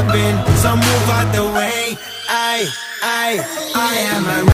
jumping, so move out the way. I am a